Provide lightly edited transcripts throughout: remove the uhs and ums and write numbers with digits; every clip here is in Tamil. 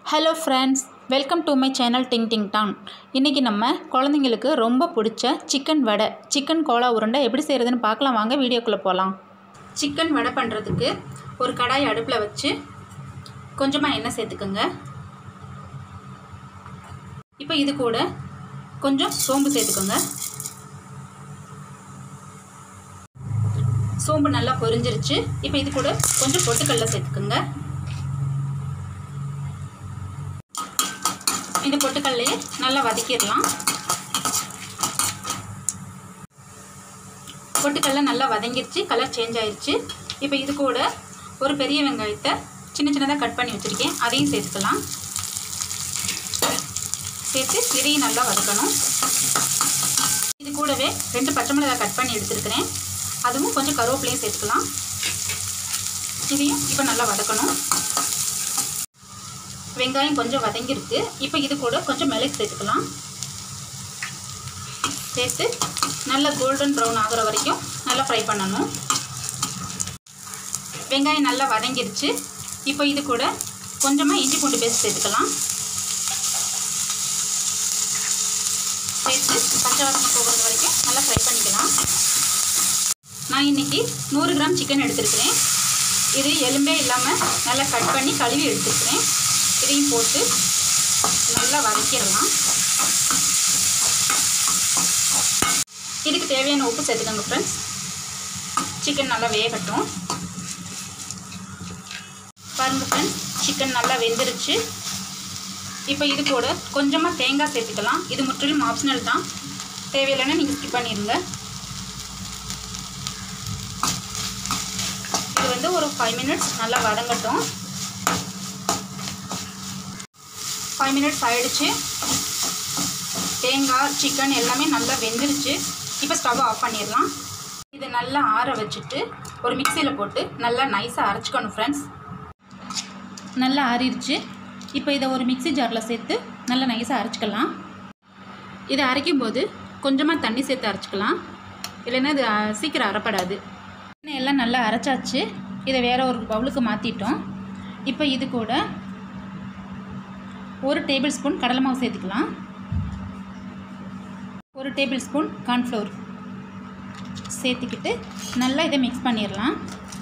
Hello friends, welcome to my channel டிங் டிங் டான். இன்றைக்கி நம்ம குழந்தைங்களுக்கு ரொம்ப பிடிச்ச சிக்கன் வடை, சிக்கன் கோலா உருண்டை எப்படி செய்கிறதுன்னு பார்க்கலாம். வாங்க வீடியோக்குள்ளே போகலாம். சிக்கன் வடை பண்ணுறதுக்கு ஒரு கடாய் அடுப்பில் வச்சு கொஞ்சமாக எண்ணெய் சேர்த்துக்குங்க. இப்போ இது கூட கொஞ்சம் சோம்பு சேர்த்துக்கோங்க. சோம்பு நல்லா பொரிஞ்சிருச்சு. இப்போ இது கூட கொஞ்சம் பொட்டுக்கடலை சேர்த்துக்குங்க. இந்த பொட்டுக்கடலையை நல்லா வதக்கிடலாம். பொட்டுக்கடலை நல்லா வதங்கிருச்சு, கலர் சேஞ்ச் ஆயிடுச்சு. இப்போ இது கூட ஒரு பெரிய வெங்காயத்தை சின்ன சின்னதாக கட் பண்ணி வச்சுருக்கேன், அதையும் சேர்த்துக்கலாம். சேர்த்து இதையும் நல்லா வதக்கணும். இது கூடவே 2 பச்சை மிளகாய் கட் பண்ணி எடுத்துருக்கிறேன், அதுவும் கொஞ்சம் கருவேப்பிலையும் சேர்த்துக்கலாம். இதையும் இப்போ நல்லா வதக்கணும். வெங்காயம் கொஞ்சம் வதங்கிருக்கு. இப்போ இது கூட கொஞ்சம் மிளகு சேர்த்துக்கலாம். சேர்த்து நல்லா கோல்டன் ப்ரௌன் ஆகிற வரைக்கும் நல்லா ஃப்ரை பண்ணணும். வெங்காயம் நல்லா வதங்கிருச்சு. இப்போ இது கூட கொஞ்சமாக இஞ்சி பூண்டு பேஸ்ட் சேர்த்துக்கலாம். சேர்த்து பச்சை வாசனை போகிறது வரைக்கும் நல்லா ஃப்ரை பண்ணிக்கலாம். நான் இன்றைக்கி 100 கிராம் சிக்கன் எடுத்துருக்கிறேன். இது எலும்பே இல்லாமல் நல்லா கட் பண்ணி கழுவி எடுத்துருக்கிறேன். இதையும் போட்டு நல்லா வதக்கிடலாம். இதுக்கு தேவையான உப்பு சேர்த்துக்கோங்க ஃப்ரெண்ட்ஸ். சிக்கன் நல்லா வேகட்டும். பாருங்கள் ஃப்ரெண்ட்ஸ், சிக்கன் நல்லா வெந்துருச்சு. இப்போ இது கூட கொஞ்சமாக தேங்காய் சேர்த்துக்கலாம். இது முற்றிலும் ஆப்ஷனல் தான், தேவையில்லைன்னா நீங்கள் ஸ்கிப் பண்ணிடுங்க. இது ஒரு 5 மினிட்ஸ் நல்லா வதங்கட்டும். 5 மினிட்ஸ் ஆகிடுச்சு. தேங்காய் சிக்கன் எல்லாமே நல்லா வெந்துருச்சு. இப்போ ஸ்டவ் ஆஃப் பண்ணிடலாம். இதை நல்லா ஆற வச்சுட்டு ஒரு மிக்சியில் போட்டு நல்லா நைஸாக அரைச்சிக்கணும் ஃப்ரெண்ட்ஸ். நல்லா ஆறிடுச்சு. இப்போ இதை ஒரு மிக்சி ஜாரில் சேர்த்து நல்லா நைஸாக அரைச்சிக்கலாம். இதை அரைக்கும் போது கொஞ்சமாக தண்ணி சேர்த்து அரைச்சிக்கலாம், இல்லைன்னா இது சீக்கிரம் அரைப்படாது. எல்லாம் நல்லா அரைச்சாச்சு. இதை வேறு ஒரு பவுலுக்கு மாற்றிட்டோம். இப்போ இது கூட 1 டேபிள் ஸ்பூன் கடலை மாவு சேர்த்துக்கலாம். 1 டேபிள் ஸ்பூன் கார்ன்ஃப்ளவர் சேர்த்துக்கிட்டு நல்லா இதை மிக்ஸ் பண்ணிடலாம்.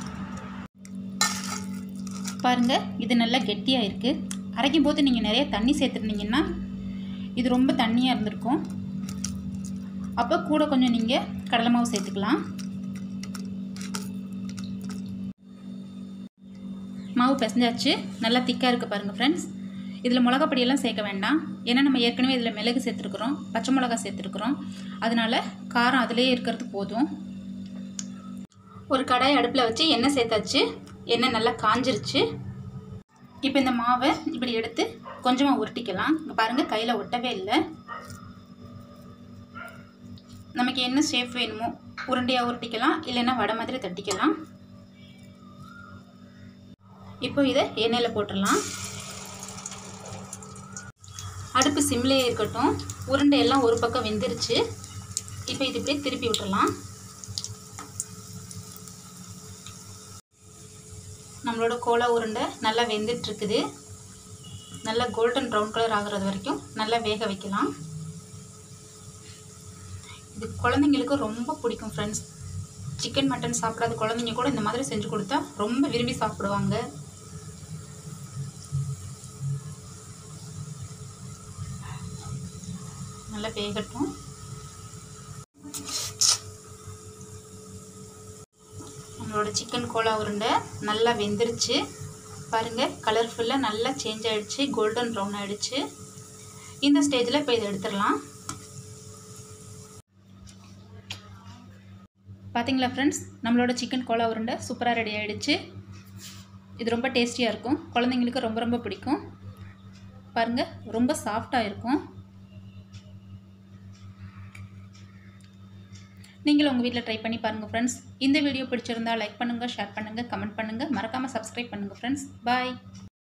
பாருங்கள், இது நல்லா கெட்டியாக இருக்குது. அரைக்கும் போது நீங்கள் நிறைய தண்ணி சேர்த்துருந்தீங்கன்னா இது ரொம்ப தண்ணியாக இருந்திருக்கும். அப்போ கூட கொஞ்சம் நீங்கள் கடலை மாவு சேர்த்துக்கலாம். மாவு பிசைஞ்சாச்சு. நல்லா திக்காக இருக்குது பாருங்கள் ஃப்ரெண்ட்ஸ். இதில் மிளகாப்பொடியெல்லாம் சேர்க்க வேண்டாம், ஏன்னா நம்ம ஏற்கனவே இதில் மிளகு சேர்த்துருக்குறோம், பச்சை மிளகா சேர்த்துருக்குறோம். அதனால் காரம் அதிலே இருக்கிறது போதும். ஒரு கடாய் அடுப்பில் வச்சு எண்ணெய் சேர்த்தாச்சு. எண்ணெய் நல்லா காஞ்சிருச்சு. இப்போ இந்த மாவை இப்படி எடுத்து கொஞ்சமாக உருட்டிக்கலாம். இங்கே பாருங்கள், கையில் ஒட்டவே இல்லை. நமக்கு என்ன ஷேப் வேணுமோ உருண்டையாக உருட்டிக்கலாம், இல்லைன்னா வடை மாதிரி தட்டிக்கலாம். இப்போ இதை எண்ணெயில் போட்டுடலாம். அடுப்பு சிம்லேயே இருக்கட்டும். உருண்டையெல்லாம் ஒரு பக்கம் வெந்துருச்சு. இப்போ இது இப்படியே திருப்பி விட்டுடலாம். நம்மளோட கோலா உருண்டை நல்லா வெந்துட்டுருக்குது. நல்லா கோல்டன் ப்ரௌன் கலர் ஆகிறது வரைக்கும் நல்லா வேக வைக்கலாம். இது குழந்தைங்களுக்கு ரொம்ப பிடிக்கும் ஃப்ரெண்ட்ஸ். சிக்கன் மட்டன் சாப்பிடாத குழந்தைங்க கூட இந்த மாதிரி செஞ்சு கொடுத்தா ரொம்ப விரும்பி சாப்பிடுவாங்க. நல்லா வேகட்டும். நம்மளோட சிக்கன் கோலா உருண்டை நல்லா வெந்துருச்சு. பாருங்கள், கலர்ஃபுல்லாக நல்லா சேஞ்ச் ஆகிடுச்சு, கோல்டன் ப்ரௌன் ஆகிடுச்சு. இந்த ஸ்டேஜில் இப்போ இதை எடுத்துடலாம். பார்த்தீங்களா ஃப்ரெண்ட்ஸ், நம்மளோட சிக்கன் கோலா உருண்டை சூப்பராக ரெடி ஆகிடுச்சு. இது ரொம்ப டேஸ்டியாக இருக்கும், குழந்தைங்களுக்கு ரொம்ப ரொம்ப பிடிக்கும். பாருங்கள், ரொம்ப சாஃப்டாக இருக்கும். நீங்களும் உங்கள் வீட்டில் ட்ரை பண்ணி பாருங்கள் ஃப்ரெண்ட்ஸ். இந்த வீடியோ பிடிச்சிருந்தால் லைக் பண்ணுங்கள், ஷேர் பண்ணுங்கள், கமெண்ட் பண்ணுங்கள், மறக்காமல் சப்ஸ்கிரைப் பண்ணுங்கள் ஃப்ரெண்ட்ஸ். பாய்.